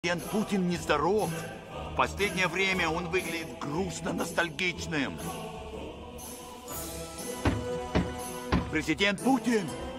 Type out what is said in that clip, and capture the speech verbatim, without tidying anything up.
Президент Путин нездоров. В последнее время он выглядит грустно-ностальгичным. Президент Путин!